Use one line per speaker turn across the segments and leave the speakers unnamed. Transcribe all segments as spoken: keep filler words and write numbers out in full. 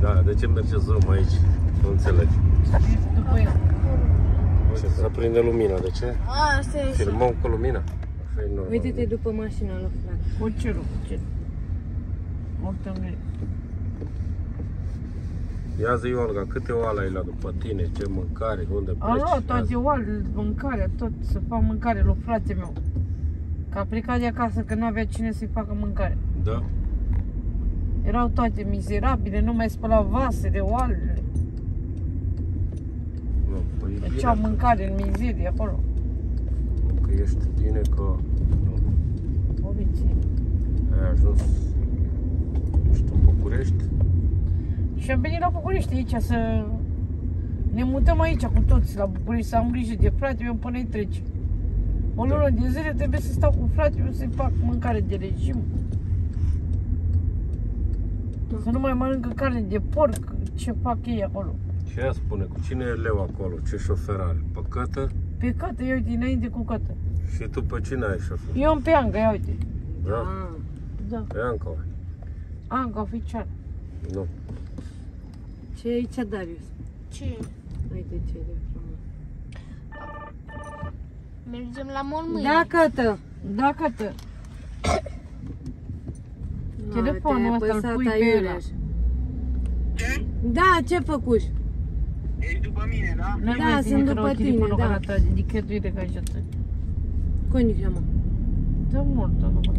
Da, de ce merge zoom aici? Nu înțeleg.
După el.
Ce, să prinde lumina, de ce?
A, asta e.
Filmăm cu lumina.
Uite-te după mașina lui Frank.
Cu cerul, cu cerul. Mulțumesc.
Ia zi, Olga, câte oale ai luat după tine? Ce mâncare? Unde pleci?
Am luat toate oalele, mâncarea, tot, să fac mâncare lui frate meu. Că a plecat de acasă, că n-avea cine să-i facă mâncare.
Da.
Erau toate mizerabile, nu mai spălau vasele, oalele.
Nu, păi e
Făceau
bine.
mâncare în mizerie acolo.
Că ești bine că... Nu.
Poliție.
Ai ajuns... Ești în București?
Și am venit la București aici să... Ne mutăm aici cu toți la București, să am grijă de frate meu până-i trece. O lună de zile trebuie să stau cu frate meu să-i fac mâncare de regim. Să nu mai mănâncă carne de porc, ce fac ei acolo.
Ce ea spune? Cu cine e leu acolo? Ce șofer are? Pe Cătă?
Pe Cătă, ia uite, înainte cu Cătă.
Și tu pe cine ai șofer?
Eu am pe Anca, ia uite.
Da?
Ah.
Da,
Pe Anca ai?
Anca oficial.
Nu.
Ce e aici, Darius?
Ce?
Uite ce de frumos.
Mergem la mall mâine.
Da, Cătă!
Da, Cătă. Telefonul ăsta îl pui pe ăla.
Ce?
Da, ce făcuși?
Ești după mine, da?
Nu
Da, sunt după tine, da.
De cheltuire ca și atât.
Cum cheamă?
Da, mult, nu mă da.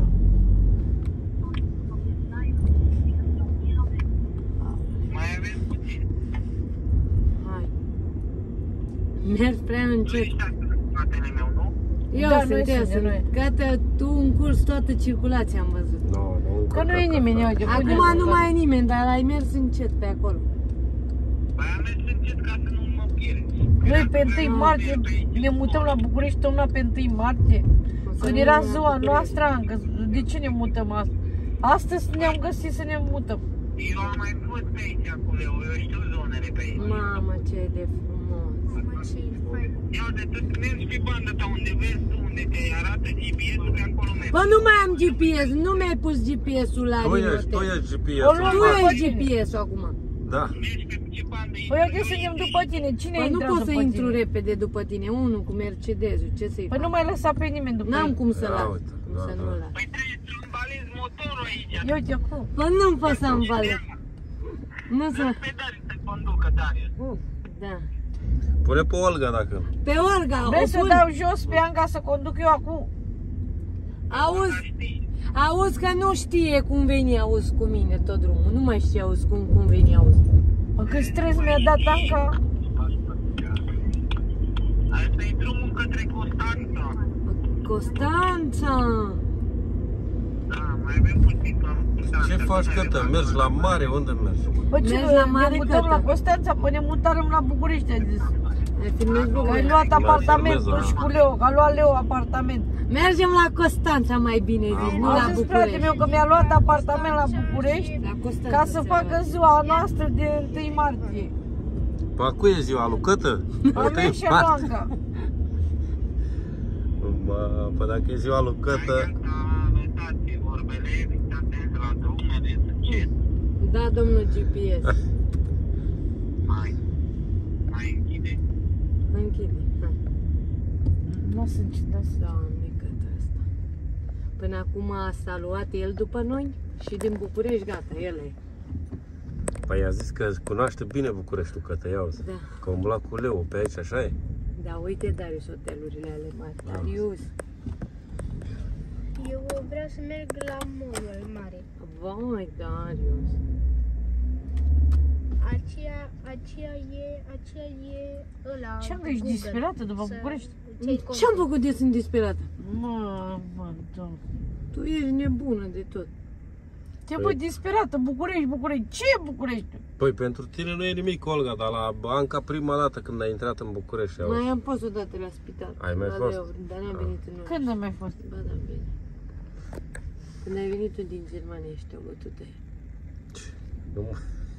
Mai avem puțin.
Hai. Mergi prea
Tu
încet.
ești în spatele meu, nu?
Eu
Da,
sunt,
noi
eu
suntem,
sunt.
noi.
Gata, tu încurci toată circulația, am văzut.
Nu, nu.
Că nu e nimeni, uite.
Acum nu mai e nimeni, dar ai mers încet pe acolo.
Păi am mers încet ca să nu mă pierd.
Noi pe întâi martie ne mutăm la București, tocmai pe întâi martie. Când era ziua noastră, Anca, de ce ne mutăm astăzi? Astăzi ne-am găsit să ne mutăm.
Eu am mai fost pe aici, acolo, eu știu zonele pe aici.
Mamă, ce e de frumos.
Mamă, ce e fain.
Ia de tot mergi pe banda ta unde vezi tu, unde te arată G P S-ul, pe acolo mergi.
Bă, nu mai am G P S, nu mi-ai pus G P S-ul la
Tu ești, tu
rinote.
ești G P
O
S-ul.
luăm
Tu
după
ești
tine.
G P S-ul acum.
Da.
Mergi pe ce bandă
Păi uite, suntem după tine. Cine
Păi
a
nu
intrat
pot să
după
intru
tine?
repede după tine, unul cu Mercedes-ul, ce să-i
Păi
fac?
nu mai lăsa pe nimeni după
N-am
el.
cum să
Ia
las,
uite,
cum
da,
să
da.
nu las.
Păi trebuie să îmbalezi motorul aici.
Ia uite acum.
Bă, nu-mi pot să îmbală. Nu să...
Pe Darius să conducă, Darius.
Da.
Pune pe Olga dacă...
Pe Olga,
Vrei
o
să
pun.
dau jos pe Anca să conduc eu acum?
Auzi, auzi că nu știe cum veni, auzi cu mine tot drumul. Nu mai știe, auzi cum, cum veni, auzi.
Bă, cât stres mi-a dat Anca.
Asta e drumul către Constanța.
Constanța!
Da, mai avem puțin la Constanța.
Ce faci, Cătă? Mergi la mare? Unde mergi?
Bă, ce,
Mergi la mare,
ne mutăm
Cătă.
la Constanța, păi ne mutarăm la București, a zis.
Ai filmezi
Că ai
București.
luat
La
apartament,
fermeză.
tu și cu Leo, că a luat Leo apartament.
Mergem la Constanța mai bine zis, nu la
A zis frate meu
București.
că mi-a luat apartament la București
La Constanța
ca să
se
facă
vede.
ziua noastră de întâi martie.
Pe a cui e ziua lui Cătă?
A mea și a lui Anca.
Bă, păi dacă e ziua lui Cătă...
Lăsați vorbele, fiți atenți la drum, mergeți încet.
Da, domnul G P S.
Mai, mai închide.
Închide. Hai.
Nu o să încetez.
Doamne, cât asta. Până acum s-a luat el după noi și din București, gata, el e.
Păi i-a zis că cunoaște bine Bucureștiul, Cătă, ia uzi.
Da.
Că umbla cu Leo pe aici, așa e?
Da, uite, Darius, hotelurile ale mari. Darius.
Eu vreau să merg la mall mare.
Vai, Darius.
Aceea, aceea e, aceea e ăla.
Ce-am că ești
Google.
disperată după
Să-
București?
ce-ai
Ce-am făcut de sunt disperată?
Mă, mă, doamne.
Tu ești nebună de tot.
Ce băi, disperată, București, București. Ce e București?
Păi pentru tine nu e nimic, Olga, dar la Anca prima dată când ai intrat în București, auzi.
Mai am fost odată la spital.
Ai mai
la
fost?
Leo, dar n-am venit în oraș.
Când ai mai fost?
Ba, da, bine. Când ai venit tu din Germania și te-au bătut aia.
Nu mă-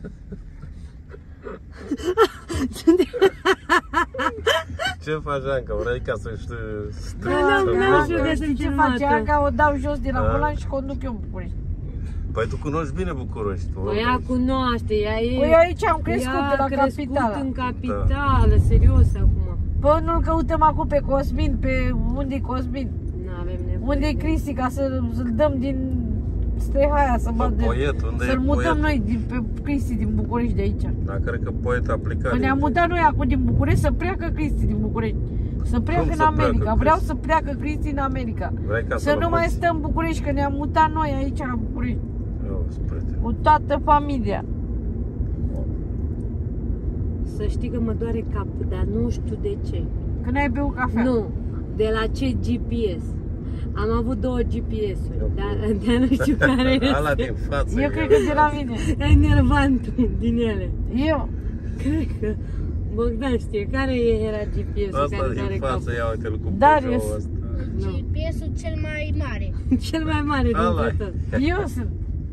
Ce faci, Anca? Vrei ca să știu...
Da, da,
să
da,
văd
știu
că-
că
Știi
sunt
ce
filmată.
face Anca? O dau jos de la
Da.
volan și conduc eu în București.
Păi tu cunoști bine București.
Păi ea cunoaște, ea e...
Păi aici am crescut
ea
de la
a crescut
capitală.
în capitală, serios acum.
Păi nu-l căutăm acum pe Cosmin, pe unde-i Cosmin?
N-avem nevoie.
Unde-i Cristi, ca să- să-l dăm din Stehaia, să bag de...
Poet, unde e
Să-l mutăm
poet?
noi din, pe Cristi din București de aici.
Da, cred că poet a plecat.
Că ne-am
din-
mutat noi acum din București să pleacă Cristi din București. Să pleacă
Cum
în
să pleacă
America.
Cristi?
Vreau să pleacă Cristi în America.
Vrei ca
Să
să
nu mai stăm în București, că ne-am mutat noi aici la București.
Eu, spre te.
Cu toată familia.
Să știi că mă doare capul, dar nu știu de ce.
Că n-ai beut cafea.
Nu, de la ce G P S. Am avut două G P S-uri, dar, dar nu știu care
Ala
este.
din față.
Eu cred că de la mine.
Enervant din ele.
Eu.
Cred că Bogdan știe care era G P S-ul
Asta
care doare
din față,
capul.
ia uite-l cu
Darius.
Peugeot ăsta.
Nu.
G P S-ul cel mai mare.
Cel mai mare
Ala.
dintre toți.
Eu sunt.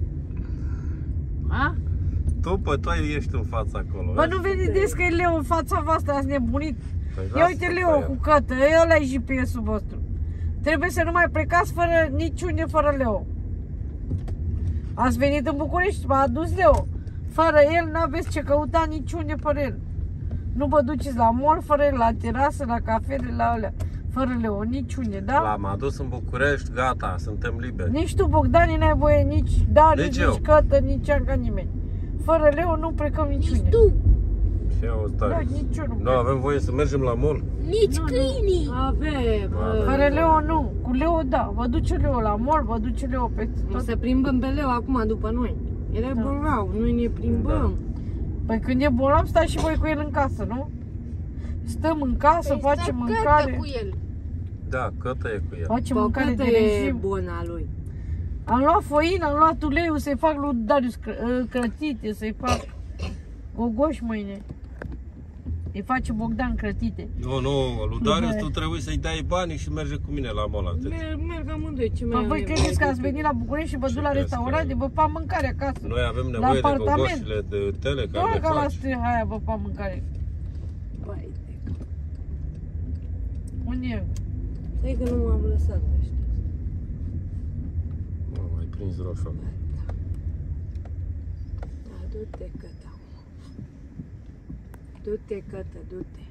A?
Tu, pe tu ești în fața acolo.
Bă, nu vedeți că e Leo în fața voastră, ați nebunit?
Păi
Ia
lasă
uite
pe
Leo
el.
cu cătă, ăla e G P S-ul vostru. Trebuie să nu mai plecați fără niciunde fără Leo. Ați venit în București, v-a adus Leo. Fără el n-aveți ce căuta niciunde fără el. Nu vă duceți la mall fără el, la terasă, la cafele, la alea. Fără Leo, niciunde, da?
L-am adus în București, gata, suntem liberi.
Nici tu, Bogdani, n-ai voie, nici Darius,
Nici
nici,
eu.
Cătă, nici Anca, nimeni. Fără Leo nu plecăm niciunde.
Nici tu,
Și eu
Da,
stare.
nici eu nu
Nu
plec.
avem voie să mergem la mall?
nici
Nu, nu.
câinii.
Avem.
Da,
Fără Leo nu, cu Leo da, vă duce Leo la mall, vă duce Leo pe
O
tot.
să plimbăm pe Leo acum după noi. El e
Da.
bolnav, noi ne plimbăm.
Păi când e bolnav, stați și voi cu el în casă, nu? Stăm în casă,
Păi
facem
stai
mâncare,
cătă cu el.
Da, cătă e cu el.
facem mâncare de
Păcătă e
regim.
bona lui.
Am luat făină, am luat uleiul să-i fac lui Darius cr- ă, crătite, să-i fac gogoși mâine. Îi face Bogdan crătite.
Nu, nu, lui Darius tu trebuie să-i dai banii și merge cu mine la mall atât.
Merg, merg amândoi, ce mai
Păi
am
voi
nevoie
credeți că
de
ați
tu?
venit la București și vă
Ce
duc la
crezi
restaurant,
că-
vă fac mâncare acasă.
Noi avem
La
nevoie de
apartament.
gogoșile de tele care
Doar
le
ca la
faci.
Stehaia vă fac mâncare.
Bai,
Unde e?
stai că nu m-am lăsat ăștia.
Nu, ai prins roșu.
Da, du-te, Cătă. Du-te, Cătă, du-te.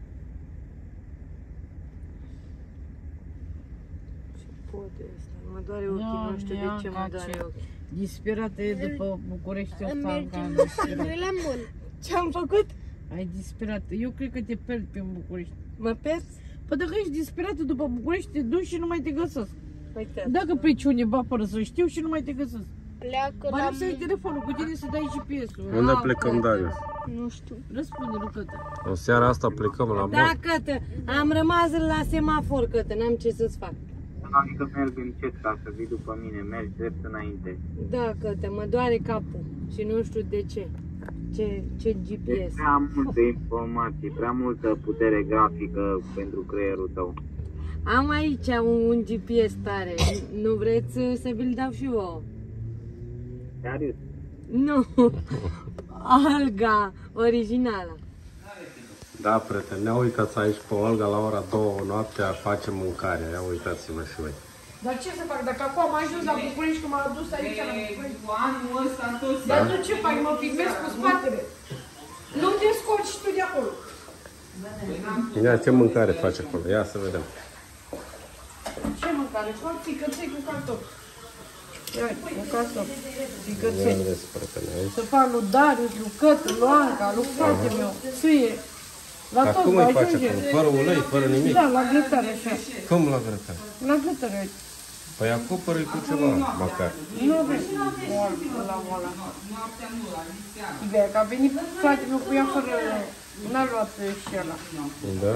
Ce pot de asta? Mă doare ochii,
Ia,
nu știu de
ia,
ce mă
ca
doare
ce-
ochii.
Disperată e după București ăsta.
Mergem
Anca,
la
disperată.
la mall.
Ce-am făcut?
Ai disperat. Eu cred că te perdi pe București.
Mă pierzi?
Păi dacă ești disperată după București, te duci și nu mai te găsesc.
Uite.
Dacă pleci undeva fără să știu și nu mai te găsesc.
Pleacă
Bă,
la
nu să iei telefonul cu tine să dai G P S-ul.
Unde
Ah,
plecăm,
Cătă.
Darius?
Nu știu.
Răspunde, Lucătă.
În seara asta plecăm la
Da,
mall.
Cătă, am rămas la semafor, Cătă, n-am ce să-ți fac.
Adică merg încet ca să vii după mine, mergi drept înainte.
Da, Cătă, mă doare capul și nu știu de ce. Ce, ce G P
E
S?
prea multe informații, prea multă putere grafică pentru creierul tău.
Am aici un, un G P S tare. Nu vreți să vi-l dau și eu?
Serios?
Nu. Alga, originală.
Da, prieten, ne uitați aici pe Olga la ora două noaptea, facem mâncare. Ia uitați-vă și voi.
Dar ce să fac? Dacă acum am ajuns la București, că m-a adus aici la București.
Anul ăsta tot
Dar tu ce faci? Mă filmez cu spatele. Nu te scoți și tu de acolo.
Ia, ce mâncare faci acolo? Ia să vedem.
Ce mâncare? Fac picăței cu cartofi. Ia uite, cu cartofi.
Ia
Picăței.
vedeți, prieten, aici.
Să fac lui Darius, lui Cătă, lui Anca, lui frate meu. Țâie. La
Dar
tot
cum
vă
îi faci
ajunge.
acolo? Fără ulei, fără nimic?
Da, la grătare așa.
Cum la grătar?
La grătare, uite.
Păi acopără-i cu ceva, măcar.
Nu avem moal la moala. Ideea că a venit fratele meu cu ea fără... N-a luat și ăla.
Da?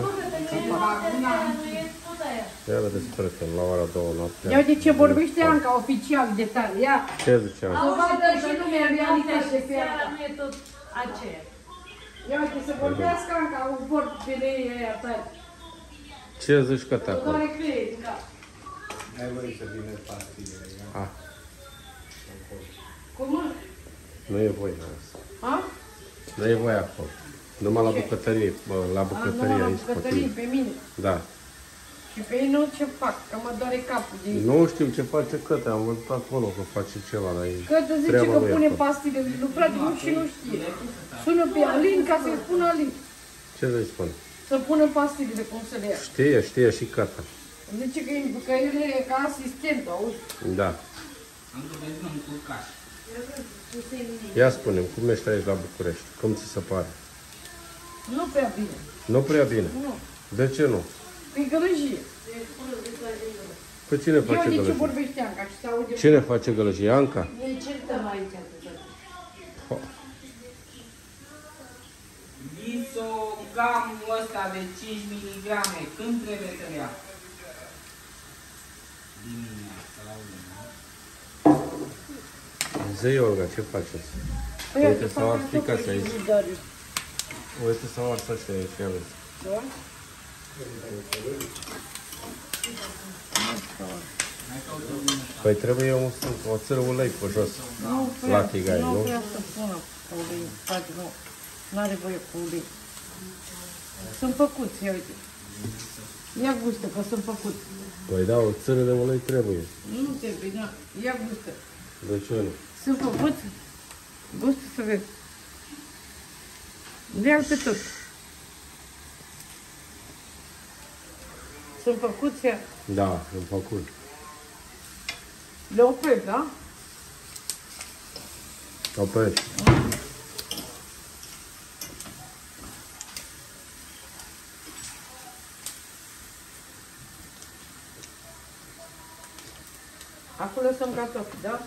Ia vedeți, prieten, la ora două noaptea.
Ia uite ce vorbește Anca oficial, detalii. Ia.
Ce ziceam?
Să vadă și lumea realitate pe ea.
nu e tot aceea.
Ia uite, să vorbească Anca, un vort pe ei aia tare.
Ce zici că te acolo?
Doare creie din cap.
Ah,
Cum?
nu e voie asta.
Ha?
Nu e voie acolo. Numai la bucătărie, bă, la
A,
bucătărie
nu, la
aici pe
bucătărie,
tine.
pe mine.
Da.
Și pe ei nu ce fac, că mă doare capul de ei.
Nu știu ce face Cătă, am văzut acolo că face ceva la ei.
Cătă zice
Treaba
că
lui
pune
acolo.
pastile, nu frate, nu și nu știe. Sună pe Alin ca să-i spună Alin.
Ce să-i spun?
Să pună pastilele, cum să le ia.
Știe, știe și Cătă.
Zice că, e- că el e ca asistent, auzi?
Da. Ia spune-mi, cum ești aici la București? Cum ți se pare?
Nu prea bine.
Nu prea bine.
Nu.
De ce nu?
Păi gălăgie.
Cu cine
Eu
face
de ce
gălăgie?
vorbește Anca și se aude?
Cine face gălăgie? Anca?
Ne certăm aici.
Lisogramul ăsta de cinci miligrame, când trebuie să-l ia? Dimineața, la urmă.
Zei, Olga, ce faceți?
Păi,
Uite,
să
s-au
fac
ars picați
așa,
aici.
cu Darius.
Uite, s-au ars ăștia aici, ia vezi.
Da?
Păi trebuie un, o țără ulei pe jos.
Nu
La
vrea,
tigaie,
nu
nu?
vrea să pună ulei, frate, nu. N-are voie cu ulei. Sunt făcuți, ia uite. Ia gustă, că sunt făcuți.
Păi da, o țără de ulei trebuie.
Nu trebuie, da. Ia gustă.
De ce nu?
Sunt făcuți? Gustă să vezi. Ia-l pe tot. Sunt făcuți, ia.
Da, am făcut.
Le opresc, da?
Oprești.
Acum lăsăm cartofi, da?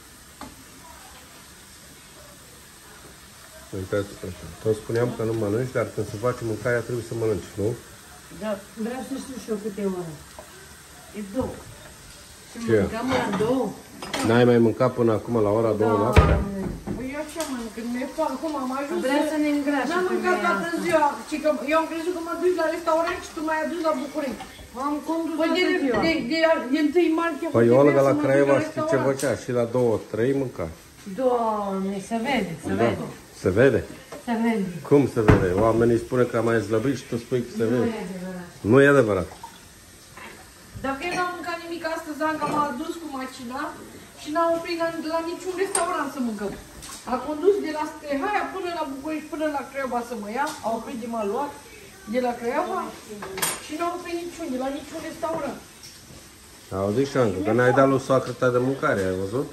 Uitați așa. Tot spuneam că nu mănânci, dar când se face mâncarea trebuie să mănânci, nu?
Da.
Vreau să știu și eu câte ore.
E două.
Și
Ce?
mâncam la două.
N-ai mai mâncat până acum la ora două noaptea?
Păi eu așa mănânc, când mi-e foame, acum am ajuns
Vrea să ne îngrașe.
N-am mâncat
femeia
toată
asta.
ziua, ci că eu am crezut că mă duci la restaurant și tu m-ai adus la București.
Am condus
Păi de,
toată ziua.
de, de, de întâi martie
Păi
trebuia
Olga
să
la
mă duc
Craiova
la
știi ce
restaurant.
făcea? Și la două, trei mânca.
Doamne, se vede, se
Da.
vede.
Se vede?
Se vede.
Cum se vede? Oamenii spune că am mai slăbit și tu spui că se
Nu
vede.
e adevărat.
Nu e adevărat.
Dacă eu n-am mâncat nimic astăzi, Anca m-a adus cu mașina și n-am oprit la, la niciun restaurant să mâncăm. A condus de la Stehaia până la București, până la Craiova să mă ia, a oprit de m-a luat de la Craiova și n-am oprit niciun, de la niciun restaurant.
Auzi și Anca, că n-ai dat lui soacră ta de mâncare, ai văzut?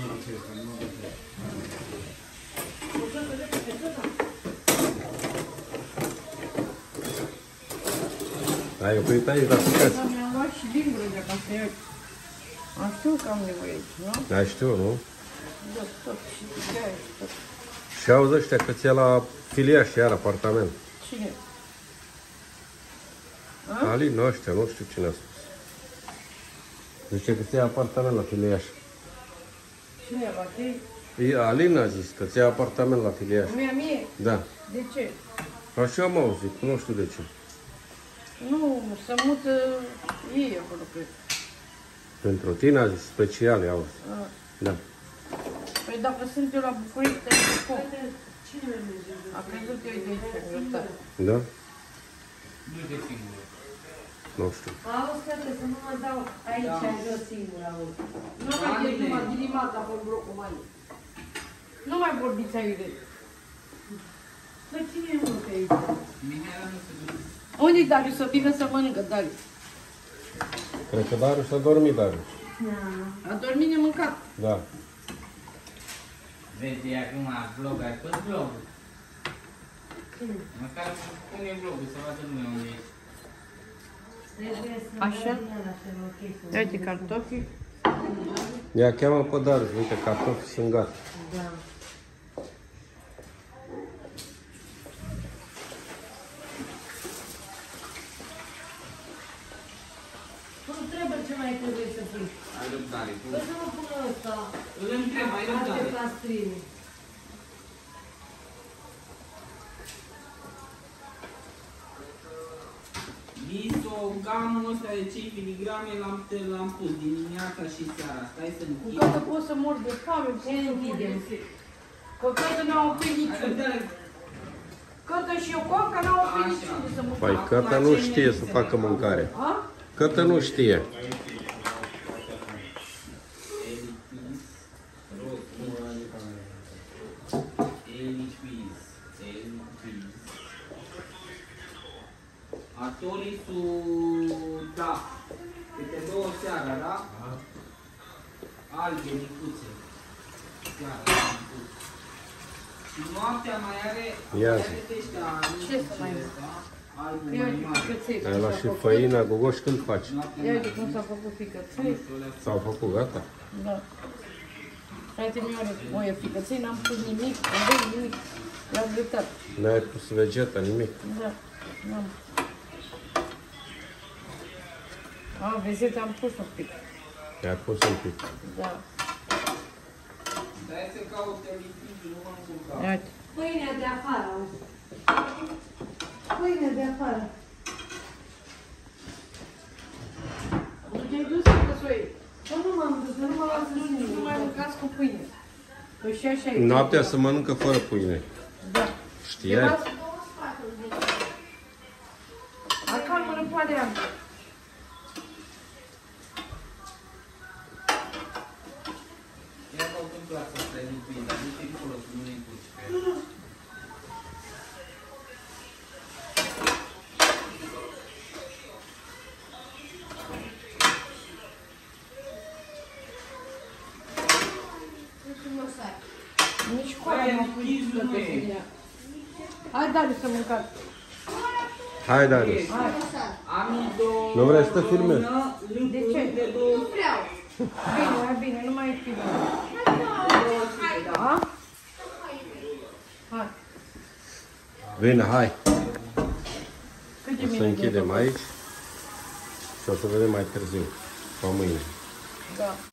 Ai oprit aici la picați.
Dar mi-am luat și lingură de acasă, ia uite. Am știut că am nevoie aici, nu?
Ai știu, nu?
Da, tot și tigaie și tot.
Și auzi ăștia că ți-a la filiaș iar apartament.
Cine?
Alin, ăștia, nu știu cine a spus. Zice că ți-a apartament la filiaș.
Cine e la tine?
E, Alin a zis că ți-a apartament la filiaș.
Mie, mie?
Da.
De ce?
Așa am auzit, nu știu de ce.
Nu, să mută ei acolo, cred.
Pentru tine a zis special, i auzi.
Ah.
Da.
Păi dacă sunt eu la București, te cum? A crezut eu de aici, iertare.
Da?
Nu de singur.
Nu știu.
Auzi, frate, să nu mă dau aici, jos singur, auzi.
Nu mai de inima, din limata pe blocul mai. Nu mai vorbiți aici.
Păi cine e mult aici?
Mihaela nu se duce.
Unde-i Darius? Să vină să mănâncă, Darius.
Cred că Darius a dormit, Darius.
A dormit nemâncat.
Da.
Vezi, acum vlog, ai pus vlogul. Măcar pune vlogul să vadă lumea unde ești.
Trebuie să
Așa?
văd el așa, ok, să
Ia uite cartofii.
Ia cheamă pe Darius, uite, cartofi sunt gata.
Da. Tu trebuie ce mai trebuie să pui.
Ai răbdare. tu.
Păi să mă pună ăsta.
Îl întreb, ai
Alte
răbdare.
pastrini.
Lisogramul ăsta de cinci miligrame l-am l-am pus dimineața și seara. Stai să
Cu
închid.
câtă pot să mor de foame,
Ce închidem?
Că câtă n-au oprit
Ai
niciun.
răbdare.
Câtă și eu cu Anca n-au oprit niciun să mă
Păi
fac.
Căta nu știe să facă mâncare.
A?
Cătă nu știe.
Atolii su, da, câte două seara, da? Albe, micuțe. Seara, micuțe. Și noaptea mai are,
Ia
mai
zi.
are ăștia,
Ce să mai
micuțe, da? Albul
Ia
mai
uite
mare.
picăței.
Ai luat și făina, Gogoș, când faci?
Ia uite cum s-a făcut picăței.
S-au făcut, gata?
Da. Frate mi are oie picăței, n-am pus nimic, nu nimic. I-am uitat.
N-ai pus vegeta, nimic.
Da, n-am. A, vezete am pus un pic.
I-ai pus un pic.
Da.
Dar să caute litigii, nu mă încurca.
Ia uite.
Pâinea de afară, auzi. Pâinea de afară.
Nu te-ai dus să soi.
Bă, nu m-am dus, nu mă lasă
Nu
nimeni.
mai mâncați cu pâine. Păi și așa e.
Noaptea se mănâncă fără pâine.
Da.
Știai?
Acum mă răpoade am.
Ia cautăm clasa asta, e lipind, dar nu știi acolo, să nu ne încurci.
Nici coada
Aia
nu
e
am pus
chizul,
toată
nu e.
pâinea. Hai, Dani, să mâncați.
Hai, Darius.
Amido,
Nu vrei să te filmezi?
De ce?
De două
Bine, hai bine, nu mai e film. Da? Hai.
Bine, hai.
Câte
O să
minute
închidem
e?
aici și o să vedem mai târziu, sau mâine.
Da.